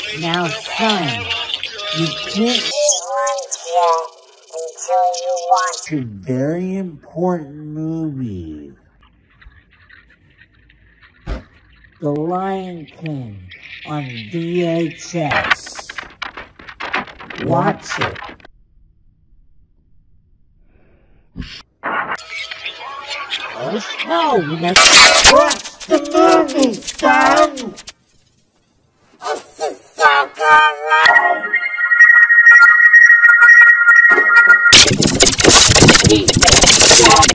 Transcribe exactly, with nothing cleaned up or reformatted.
Now, son, you can't eat lunch yet until you watch a very important movie. The Lion King on V H S. Watch it. Let's go. Let's watch the movie, son.